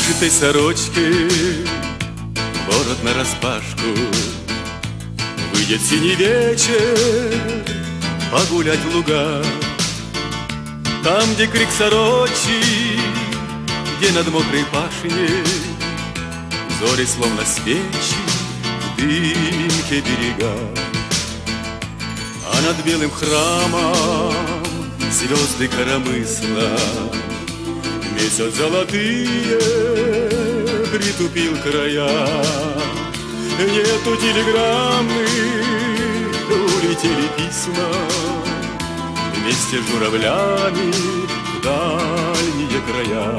вышитой сорочке ворот нараспашку. Выйдет синий вечер погулять в луга. Там, где крик сорочий, где над мокрой пашней зори, словно свечи, в дымке берега. А над белым храмом звезды коромысла, месяц золотые притупил края. Нету телеграммы, улетели письма вместе с журавлями в дальние края.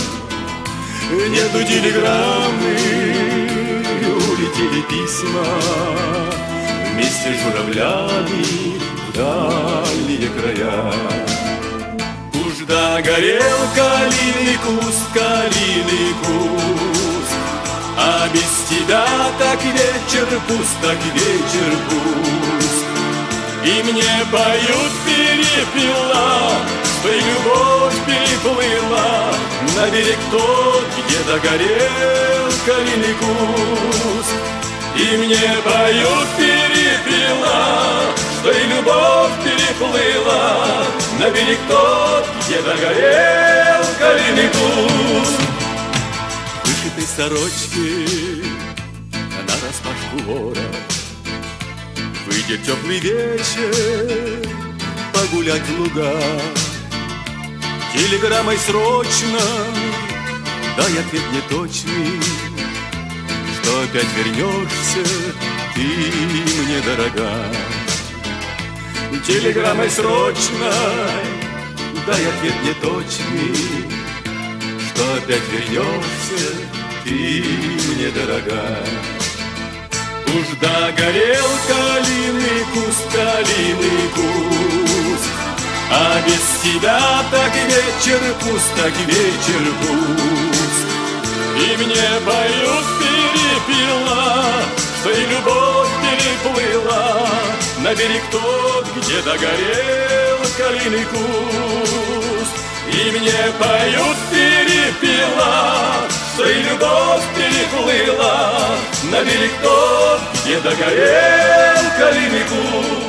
Нету телеграммы, улетели письма вместе с журавлями в дальние края. Уж догорел калиный куст, калиный куст, а без тебя так вечер пуст, так вечер пуст. И мне поют перепела, что и любовь переплыла на берег тот, где догорел калиный куст. И мне поют перепела, что и любовь переплыла на берег тот, где догорел калиный куст. В вышитой сорочке нараспашку вора выйдет теплый вечер погулять в луга. Телеграммой срочно дай ответ неточный, что опять вернешься ты мне, дорога. Телеграммой срочно дай ответ неточный, что опять вернешься ты мне, дорога. Уж догорел калиный куст, калиный куст, а без тебя так вечер пуст, так вечер пуст. И мне поют перепела, что и любовь переплыла на берег тот, где догорел калиный куст. И мне поют перепела, что и любовь переплыла на берег тот, где догорел калиный куст.